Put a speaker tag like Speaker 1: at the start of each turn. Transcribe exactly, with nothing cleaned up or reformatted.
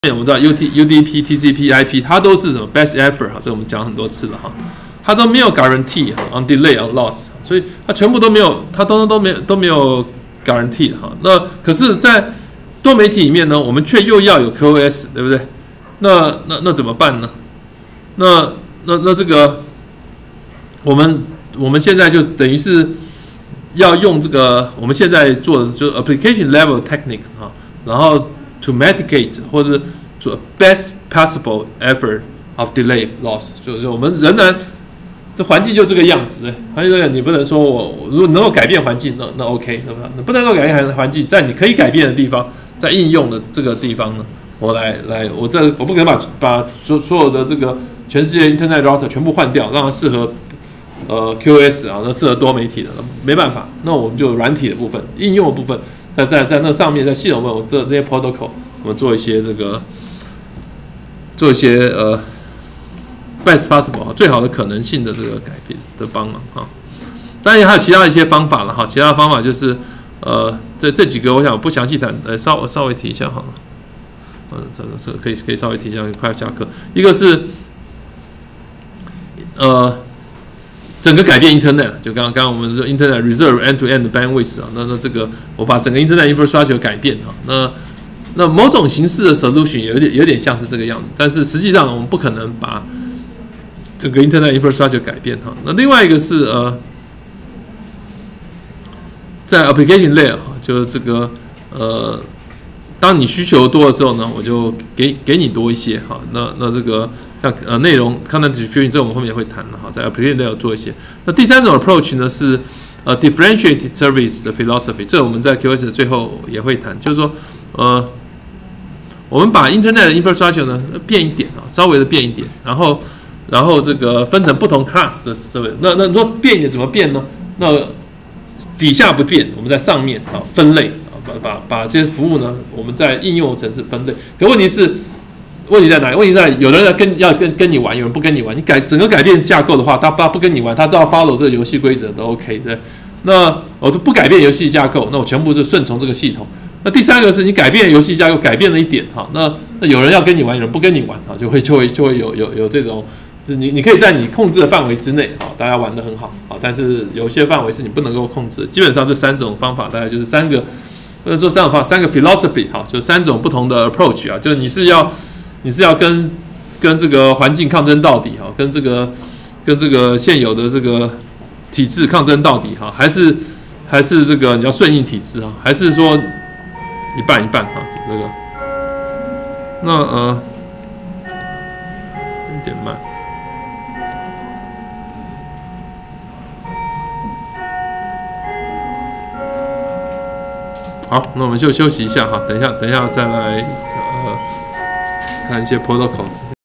Speaker 1: 我们知道 U T U D P T C P I P 它都是什么 best effort 哈，这我们讲很多次了哈，它都没有 guarantee 哈 on delay on loss， 所以它全部都没有，它都都没有都没有 guarantee 哈。那可是，在多媒体里面呢，我们却又要有 Q O S， 对不对？那那那怎么办呢？那那那这个我们我们现在就等于是要用这个我们现在做的就是 application level technique 哈，然后 to mitigate 或者做 best possible effort of delay loss， 就是我们仍然这环境就这个样子，对，环境这个你不能说我如果能够改变环境，那那 OK， 对吧？你不能够改变环境，在你可以改变的地方，在应用的这个地方呢，我来来，我这我不可能把把所所有的这个全世界 Internet router 全部换掉，让它适合呃 Q O S 啊，那适合多媒体的，没办法，那我们就软体的部分、应用的部分。在在在那上面，在系统部分，这这些 protocol， 我们做一些这个，做一些呃 best possible 最好的可能性的这个改变的帮忙哈。当然还有其他一些方法了哈，其他的方法就是呃这这几个，我想不详细谈，呃稍稍微提一下好了。呃这个这个可以可以稍微提一下，快要下课。一个是呃。整个改变 Internet， 就刚刚刚刚我们说 Internet reserve end-to-end bandwidth 啊，那那这个我把整个 Internet infrastructure 改变哈，那那某种形式的 solution 有点有点像是这个样子，但是实际上我们不可能把整个 Internet infrastructure 改变哈。那另外一个是呃，在 application layer 就是这个呃，当你需求多的时候呢，我就给给你多一些哈。那那这个。像呃内容 content distribution 这我们后面也会谈的哈，在 application layer 做一些。那第三种 approach 呢是呃 differentiated service 的 philosophy， 这我们在 Q O S 的最后也会谈，就是说呃我们把 internet 的 infrastructure 呢变一点啊，稍微的变一点，然后然后这个分成不同 class 的这个，那那你说变一点怎么变呢？那底下不变，我们在上面啊分类啊，把把把这些服务呢，我们在应用层次分类。可问题是。问题在哪里？问题在有人要跟要跟跟你玩，有人不跟你玩。你改整个改变架构的话，他他不跟你玩，他都要 follow 这个游戏规则都 OK 对。那我都不改变游戏架构，那我全部是顺从这个系统。那第三个是你改变游戏架构，改变了一点哈，那那有人要跟你玩，有人不跟你玩哈，就会就会就会有有有这种，就你你可以在你控制的范围之内哈，大家玩得很好啊，但是有些范围是你不能够控制。基本上这三种方法大概就是三个，或者做三种方法，三个 philosophy 哈，就三种不同的 approach 啊，就是你是要。你是要跟跟这个环境抗争到底哈，跟这个跟这个现有的这个体制抗争到底哈，还是还是这个你要顺应体制哈，还是说一半一半哈？这个那呃有点慢，好，那我们就休息一下哈，等一下等一下再来呃。看一些 protocol。